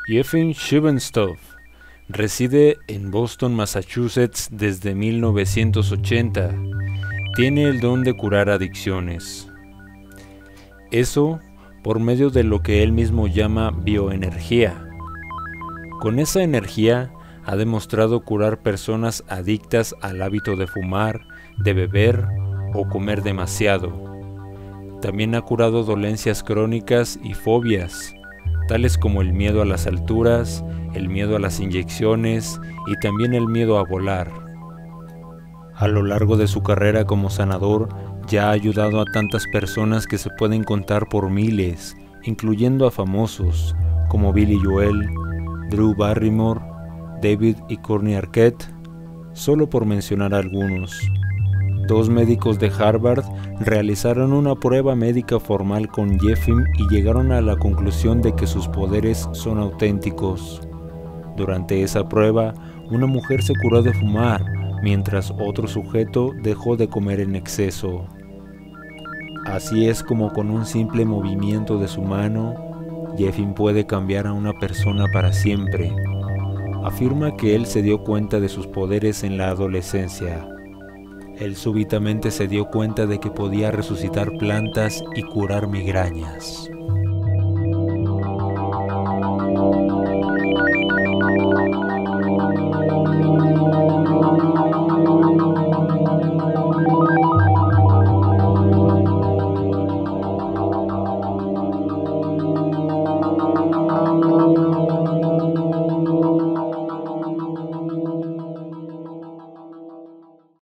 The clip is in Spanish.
Jeffin Shubenstoff reside en Boston, Massachusetts desde 1980. Tiene el don de curar adicciones. Eso por medio de lo que él mismo llama bioenergía. Con esa energía ha demostrado curar personas adictas al hábito de fumar, de beber o comer demasiado. También ha curado dolencias crónicas y fobias, tales como el miedo a las alturas, el miedo a las inyecciones y también el miedo a volar. A lo largo de su carrera como sanador, ya ha ayudado a tantas personas que se pueden contar por miles, incluyendo a famosos como Billy Joel, Drew Barrymore, David y Courtney Arquette, solo por mencionar algunos. 2 médicos de Harvard realizaron una prueba médica formal con Jeffin y llegaron a la conclusión de que sus poderes son auténticos. Durante esa prueba, una mujer se curó de fumar, mientras otro sujeto dejó de comer en exceso. Así es como con un simple movimiento de su mano, Jeffin puede cambiar a una persona para siempre. Afirma que él se dio cuenta de sus poderes en la adolescencia. Él súbitamente se dio cuenta de que podía resucitar plantas y curar migrañas.